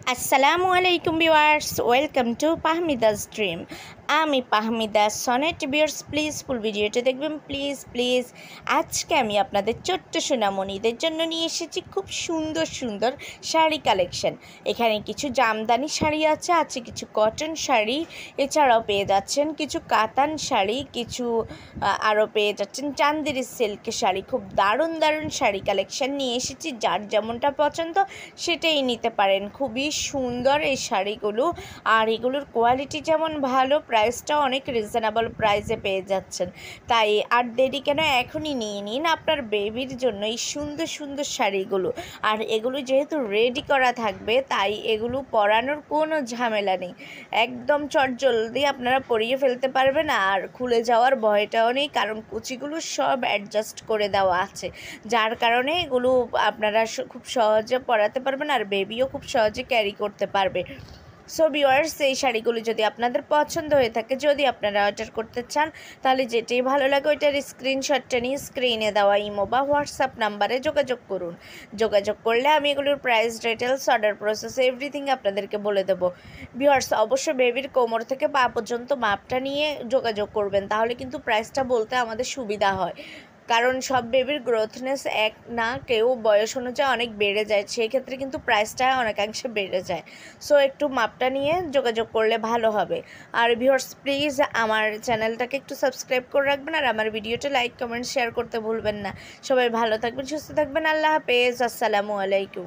আসসালামু আলাইকুম viewers, welcome to Pahmida's dream. আমি Pahmida Sonet. Viewers please full ভিডিওটা দেখবেন, প্লিজ প্লিজ। আজকে আমি আপনাদের ছোট্ট সোনামণিদের জন্য নিয়ে এসেছি খুব সুন্দর সুন্দর শাড়ি কালেকশন। এখানে কিছু জামদানি শাড়ি আছে কিছু কটন শাড়ি, এছাড়াও পেয়ে যাচ্ছেন কিছু কাতান শাড়ি, কিছু আরও পেয়ে যাচ্ছেন চান্দেরি সিল্কের শাড়ি। খুব দারুণ দারুণ শাড়ি কালেকশন নিয়ে এসেছি, যার যেমনটা পছন্দ সেটাই নিতে পারেন। খুবই সুন্দর এই শাড়িগুলো, আর এগুলোর কোয়ালিটি যেমন ভালো, প্রাইসটাও অনেক রিজনেবল প্রাইসে পেয়ে যাচ্ছেন। তাই আর দেরি কেন, এখনই নিয়ে নিন আপনার বেবির জন্য এই সুন্দর সুন্দর শাড়িগুলো। আর এগুলো যেহেতু রেডি করা থাকবে, তাই এগুলো পরানোর কোনো ঝামেলা নেই, একদম চটজলদি আপনারা পরিয়ে ফেলতে পারবেন। আর খুলে যাওয়ার ভয়টাও নেই, কারণ কুচিগুলো সব অ্যাডজাস্ট করে দেওয়া আছে, যার কারণে এগুলো আপনারা খুব সহজে পরাতে পারবেন, আর বেবিও খুব সহজে ক্যারি করতে পারবে। সো ভিউয়ার্স, এই শাড়িগুলো যদি আপনাদের পছন্দ হয়ে থাকে, যদি আপনারা অর্ডার করতে চান, তাহলে যেটাই ভালো লাগে ওইটার স্ক্রিনশটটা নিয়ে স্ক্রিনে দেওয়া ইমো বা হোয়াটসঅ্যাপ নাম্বারে যোগাযোগ করুন। যোগাযোগ করলে আমি এগুলোর price, details, order process everything আপনাদেরকে বলে দেবো। ভিউয়ার্স অবশ্যই বেবির কোমর থেকে পা পর্যন্ত মাপটা নিয়ে যোগাযোগ করবেন, তাহলে কিন্তু প্রাইসটা বলতে আমাদের সুবিধা হয়। কারণ সব বেবির গ্রোথনেস এক না, কেউ বয়স অনুযায়ী অনেক বেড়ে যায়, সেক্ষেত্রে কিন্তু প্রাইসটা অনেকাংশে বেড়ে যায়। সো একটু মাপটা নিয়ে যোগাযোগ করলে ভালো হবে। আর ভিউয়ার্স প্লিজ আমার চ্যানেলটাকে একটু সাবস্ক্রাইব করে রাখবেন, আর আমার ভিডিওটা লাইক কমেন্ট শেয়ার করতে ভুলবেন না। সবাই ভালো থাকবেন, সুস্থ থাকবেন। আল্লাহ হাফেজ, আসসালামু আলাইকুম।